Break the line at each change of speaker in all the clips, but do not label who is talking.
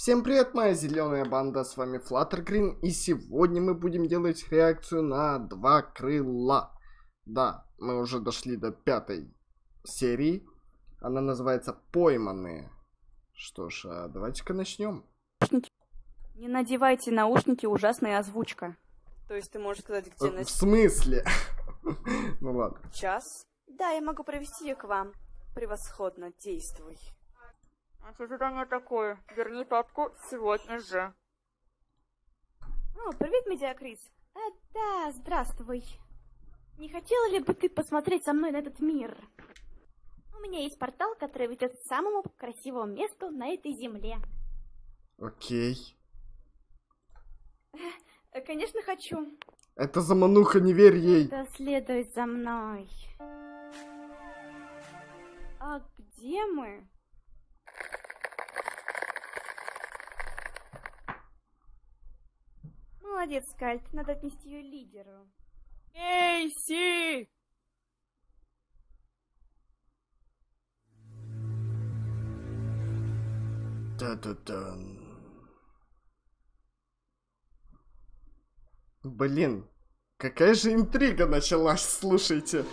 Всем привет, моя зеленая банда, с вами Fluttergreen, и сегодня мы будем делать реакцию на два крыла. Да, мы уже дошли до 5-й серии, она называется «Пойманные». Что ж, давайте-ка начнем.
Не надевайте наушники, ужасная озвучка. То есть ты можешь сказать, где
В смысле? Ну ладно.
Час? Да, я могу провести ее к вам. Превосходно, действуй. Задание такое. Верни папку сегодня же. О, привет, Медиакрис. Да, здравствуй. Не хотела ли бы ты посмотреть со мной на этот мир? У меня есть портал, который ведет к самому красивому месту на этой земле.
Окей.
Конечно, хочу.
Это замануха, не верь ей.
Да следуй за мной. А где мы? Молодец, Скальд. Надо отнести ее лидеру. Кейси!
Та-та-та. Блин, какая же интрига началась, слушайте.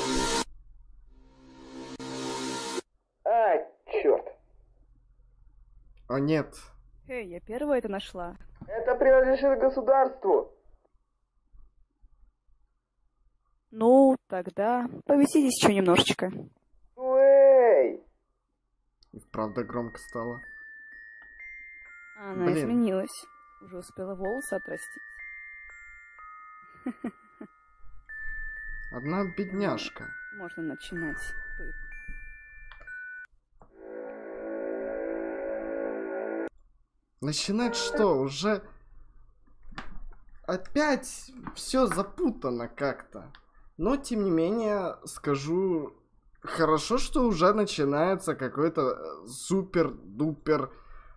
Черт.
О нет.
Эй, я первая это нашла.
Это принадлежит государству.
Ну, тогда повеситесь еще немножечко.
Ну эй!
И правда громко стало.
Она
Блин.
изменилась. Уже успела волосы отрастить.
Одна бедняжка.
Можно начинать.
Начинать что? Уже опять все запутано как-то. Но тем не менее скажу, хорошо, что уже начинается какой-то супер-дупер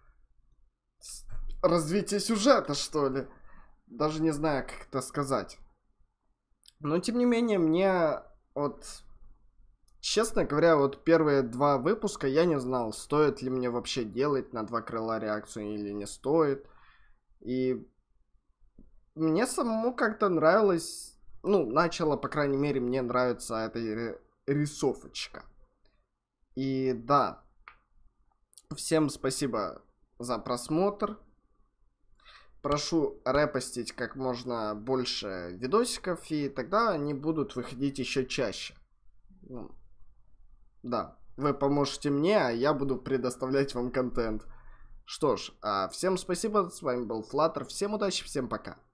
развитие сюжета, что ли. Даже не знаю, как это сказать. Но тем не менее мне вот, честно говоря, вот первые два выпуска я не знал, стоит ли мне вообще делать на два крыла реакцию или не стоит. И мне самому как-то нравилось, ну, начало, по крайней мере, мне нравится эта рисовочка. И да, всем спасибо за просмотр. Прошу репостить как можно больше видосиков, и тогда они будут выходить еще чаще. Ну, да, вы поможете мне, а я буду предоставлять вам контент. Что ж, всем спасибо, с вами был Flutter, всем удачи, всем пока.